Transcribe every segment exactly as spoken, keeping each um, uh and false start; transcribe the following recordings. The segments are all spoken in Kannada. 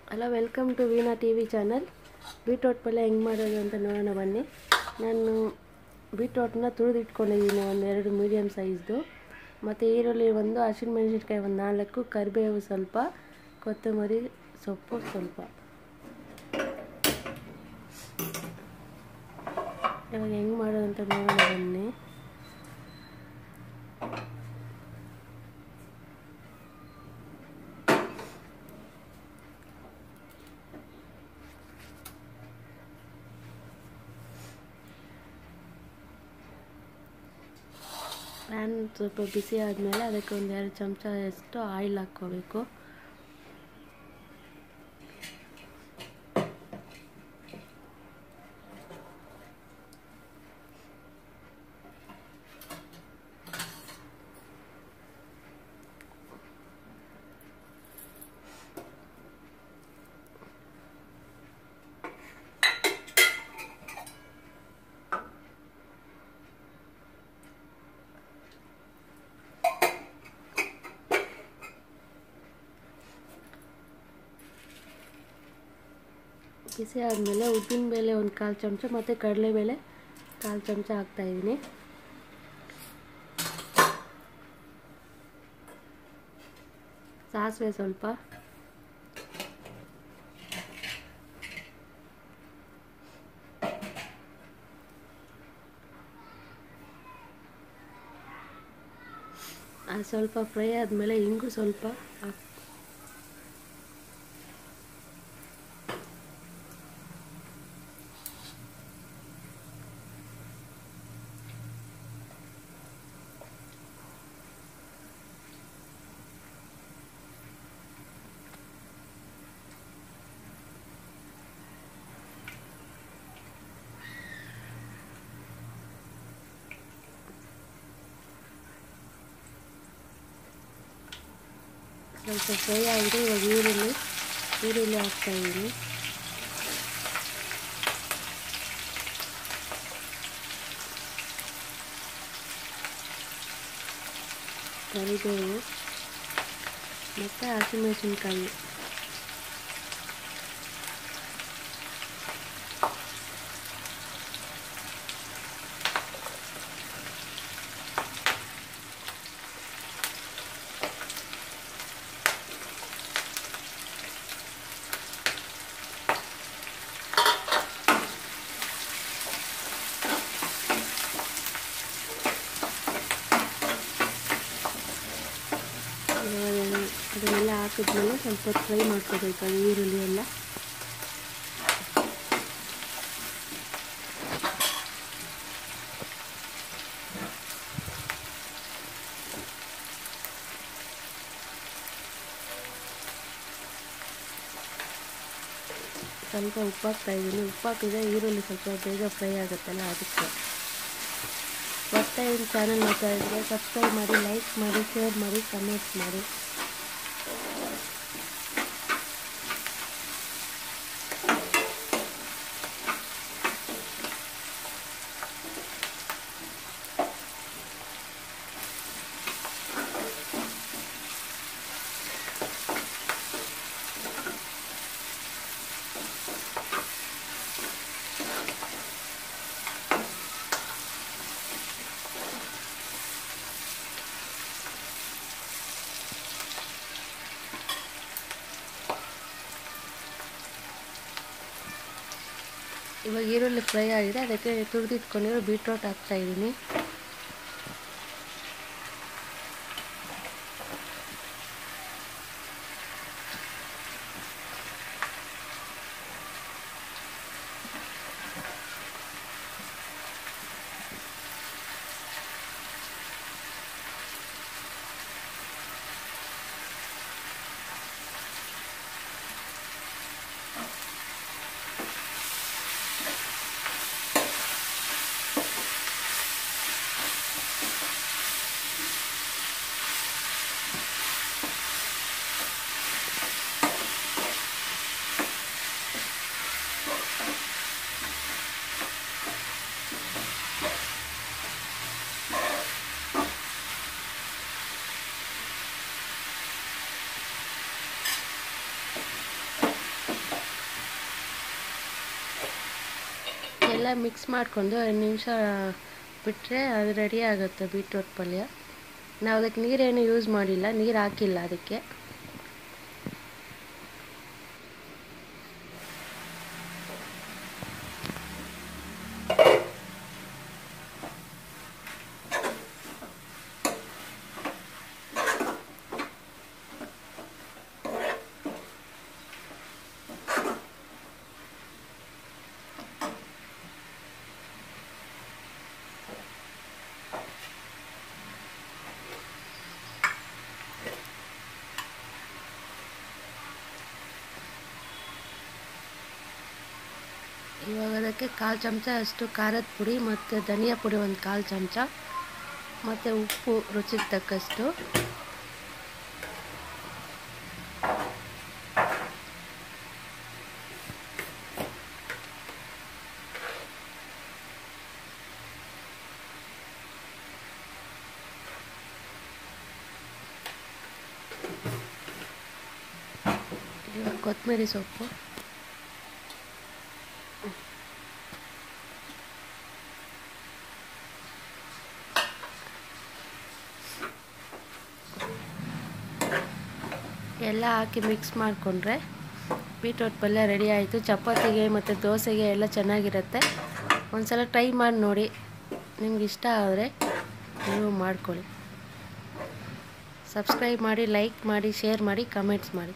Hello, welcome to Veena T V channel. Beetroot ಪಲ್ಯ ಹೆಂಗೆ ಮಾಡೋದು ಅಂತ ನೋಡೋಣ ಬನ್ನಿ. ನಾನು ಬೀಟ್ರೋಟನ್ನ ತುರಿದಿಟ್ಕೊಂಡಿದ್ದೀನಿ, ಒಂದು ಎರಡು ಮೀಡಿಯಮ್ ಸೈಜ್ದು. ಮತ್ತು ಈರುಳ್ಳಿ ಒಂದು, ಹಸಿಮೆಣಸಿನ್ಕಾಯಿ ಒಂದು ನಾಲ್ಕು, ಕರಿಬೇವು ಸ್ವಲ್ಪ, ಕೊತ್ತಂಬರಿ ಸೊಪ್ಪು ಸ್ವಲ್ಪ. ಇವಾಗ ಹೆಂಗೆ ಮಾಡೋದು ಅಂತ ನೋಡೋಣ ಬನ್ನಿ. ಪ್ಯಾನ್ ಸ್ವಲ್ಪ ಬಿಸಿ ಆದಮೇಲೆ ಅದಕ್ಕೆ ಒಂದು ಎರಡು ಚಮಚ ಅಷ್ಟು ಆಯಿಲ್ ಹಾಕ್ಕೋಬೇಕು. ಬಿಸಿ ಆದಮೇಲೆ ಉದ್ದಿನಬೇಳೆ ಒಂದು ಕಾಲು ಚಮಚ ಮತ್ತು ಕಡಲೆಬೇಳೆ ಕಾಲು ಚಮಚ ಹಾಕ್ತಾಯಿದ್ದೀನಿ. ಸಾಸಿವೆ ಸ್ವಲ್ಪ, ಅದು ಸ್ವಲ್ಪ ಫ್ರೈ ಆದಮೇಲೆ ಇಂಗು ಸ್ವಲ್ಪ ಹಾಕಿ ಸ್ವಲ್ಪ ಫ್ರೈ ಆಗಿದೆ. ಇವಾಗ ಈರುಳ್ಳಿ ಈರುಳ್ಳಿ ಹಾಕ್ತಾಯಿದ್ದೀನಿ. ಕರಿಬೇವು ಮತ್ತು ಹಸಿಮೆಣಸಿನ್ಕಾಯಿ. ಅದನ್ನೆಲ್ಲ ಹಾಕಿದ್ಮೇಲೆ ಸ್ವಲ್ಪ ಫ್ರೈ ಮಾಡ್ಕೋಬೇಕು ಅದು ಈರುಳ್ಳಿ ಎಲ್ಲ. ಸ್ವಲ್ಪ ಉಪ್ಪು ಹಾಕ್ತಾಯಿದ್ದೀನಿ. ಉಪ್ಪು ಹಾಕಿದ್ರೆ ಈರುಳ್ಳಿ ಸ್ವಲ್ಪ ಬೇಗ ಫ್ರೈ ಆಗುತ್ತಲ್ಲ, ಅದಕ್ಕೆ. ಫಸ್ಟ್ ಟೈಮ್ ಚಾನಲ್ ನೋಡ್ತಾ ಇದ್ದರೆ ಸಬ್ಸ್ಕ್ರೈಬ್ ಮಾಡಿ, ಲೈಕ್ ಮಾಡಿ, ಶೇರ್ ಮಾಡಿ, ಕಮೆಂಟ್ ಮಾಡಿ. ಇವಾಗ ಈರುಳ್ಳಿ ಫ್ರೈ ಆಗಿದೆ, ಅದಕ್ಕೆ ತುರಿದಿಟ್ಕೊಂಡಿರೋ ಬೀಟ್ರೋಟ್ ಹಾಕ್ತಾಯಿದ್ದೀನಿ. ಎಲ್ಲ ಮಿಕ್ಸ್ ಮಾಡಿಕೊಂಡು ಎರಡು ನಿಮಿಷ ಬಿಟ್ಟರೆ ಅದು ರೆಡಿ ಆಗುತ್ತೆ ಬೀಟ್ರೋಟ್ ಪಲ್ಯ. ನಾವು ಅದಕ್ಕೆ ನೀರೇನು ಯೂಸ್ ಮಾಡಿಲ್ಲ, ನೀರು ಹಾಕಿಲ್ಲ ಅದಕ್ಕೆ. ಇವಾಗ ಅದಕ್ಕೆ ಕಾಲು ಚಮಚ ಅಷ್ಟು ಖಾರದ ಪುಡಿ ಮತ್ತು ಧನಿಯಾ ಪುಡಿ ಒಂದು ಕಾಲು ಚಮಚ ಮತ್ತು ಉಪ್ಪು ರುಚಿಗೆ ತಕ್ಕಷ್ಟು. ಇವಾಗ ಕೊತ್ತಂಬರಿ ಸೊಪ್ಪು, ಎಲ್ಲ ಹಾಕಿ ಮಿಕ್ಸ್ ಮಾಡಿಕೊಂಡ್ರೆ ಬೀಟ್ರೋಟ್ ಪಲ್ಯ ರೆಡಿ ಆಯಿತು. ಚಪಾತಿಗೆ ಮತ್ತು ದೋಸೆಗೆ ಎಲ್ಲ ಚೆನ್ನಾಗಿರುತ್ತೆ. ಒಂದ್ಸಲ ಟ್ರೈ ಮಾಡಿ ನೋಡಿ, ನಿಮ್ಗೆ ಇಷ್ಟ ಆದರೆ ನೀವು ಮಾಡ್ಕೊಳ್ಳಿ. ಸಬ್ಸ್ಕ್ರೈಬ್ ಮಾಡಿ, ಲೈಕ್ ಮಾಡಿ, ಶೇರ್ ಮಾಡಿ, ಕಮೆಂಟ್ಸ್ ಮಾಡಿ.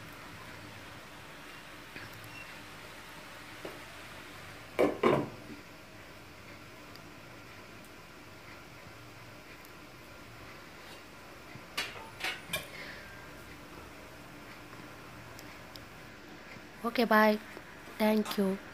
Okay, bye. Thank you.